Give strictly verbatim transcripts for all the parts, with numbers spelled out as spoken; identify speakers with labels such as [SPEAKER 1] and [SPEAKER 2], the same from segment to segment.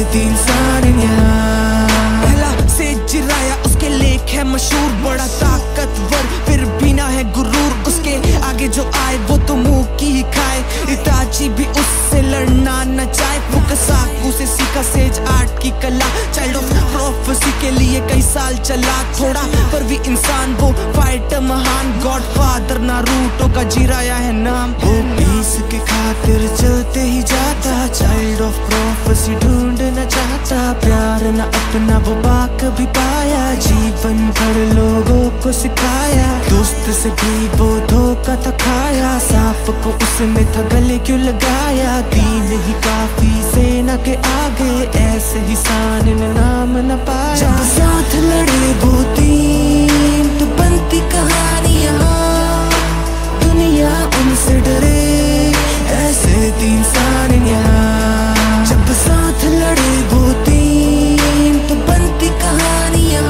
[SPEAKER 1] तीन साड़ियाँ। पहला से जिराया उसके लेख है मशहूर, बड़ा ताकतवर फिर भी ना है गुरूर। उसके आगे जो आए वो तो मुंह की ही खाए, इताची भी उससे लड़ना न चाहे। वो कसाकू से सीखा सेज आर्ट की कला, चाइल्ड ऑफ प्रोफेसी के लिए कई साल चला। थोड़ा पर भी इंसान वो फाइटर महान, गॉड फादर नारुतो का जिराया है नाम। वो पीस के खातिर चलते ही जाता, चाइल्ड ऑफ प्रोफेसी ढूंढना चाहता। प्यार न अपना वो बाक भी पाया, जीवन भर लोगों को सिखाया। दोस्त से भी वो धोखा था खाया, सांप को उसने था गले क्यों लगाया। दीन ही काफी सेना के आगे, ऐसे ही सान ने नाम न पाया। जब साथ लड़े वो तीन तो बनती कहानियाँ, दुनिया उनसे डरे ऐसे तीन साड़ियाँ। जब साथ लड़े वो तीन तो बनती कहानियाँ,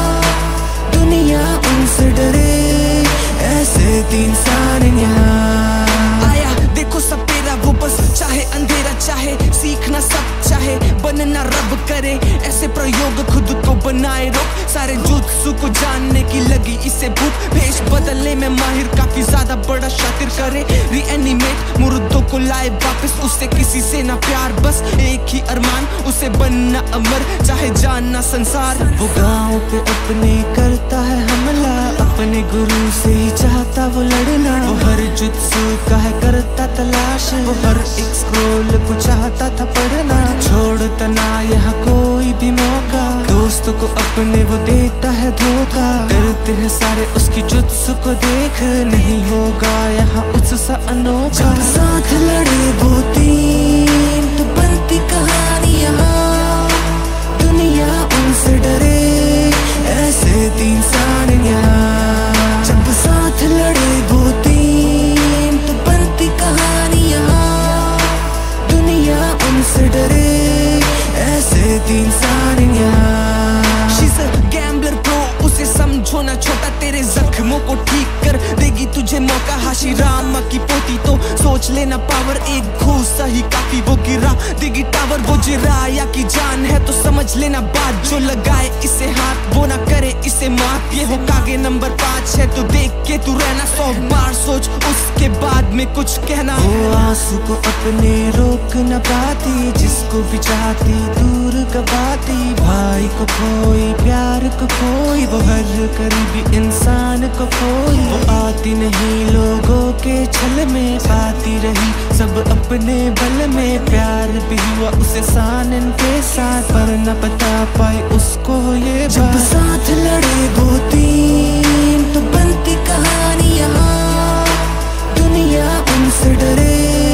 [SPEAKER 1] दुनिया उनसे डरे ऐसे तीन साड़ियाँ। आया देखो सपेरा वो बस चाहे अंधेरा चाहे, सीखना सब चाहे बनना रब करे। ऐसे प्रयोग खुद को बनाए रोक, सारे जुत्सु को जानने की लगी इसे भूख। भेष बदलने में माहिर काफी ज्यादा बड़ा शातिर करे, रीएनिमेट मुर्दों को लाए वापस। उससे किसी से ना प्यार बस एक ही अरमान, उसे बनना अमर चाहे जानना संसार। वो गाँव पे अपने करता है हमला, अपने गुरु से ही चाहता वो लड़ना। वो हर जुत्सु का है करता तलाश, वो हर एक स्क्रोल को चाहता था पढ़ना। छोड़ता ना यहाँ कोई भी मौका, दोस्तों को अपने वो देता है धोखा। डरते हैं सारे उसकी जुत्सु को देख, नहीं होगा यहाँ उससे अनोखा। जब साथ लड़े वो तीन तो बनती कहानियाँ, दुनिया उनसे डरे ऐसे तीन साड़ियाँ। जब साथ लड़े वो तीन तो बनती कहानियाँ, दुनिया उनसे डरे ऐसे तीन साड़ियाँ। She's a gambler bro, उसे समझो ना छोटा, तेरे जख्मों को ठीक कर देगी तुझे मौका। हाशी रामा की पोती तो सोच लेना पावर, एक घूसा ही काफी वो गिरा देगी टावर। वो जिराया की जान है तो समझ लेना बात, जो लगाए इसे हाथ वो ना करे इसे मात। ये हो कागे नंबर पाँच है तो देख के तू रहना, सौ बार सोच उसके बाद में कुछ कहना। वो आंसू को अपने रोक न पाती, जिसको भी चाहती दूर कबाती। भाई को खोई प्यार को खोई, वो हर करीबी इंसान को खोई। वो आती नहीं लोगों के छल में, पाती रही सब अपने बल में। प्यार भी हुआ उसे सानन के साथ, पर न बता पाई उसको ये बात। जब साथ लड़े वो तीन तो बनती कहानियाँ, दुनिया उनसे डरे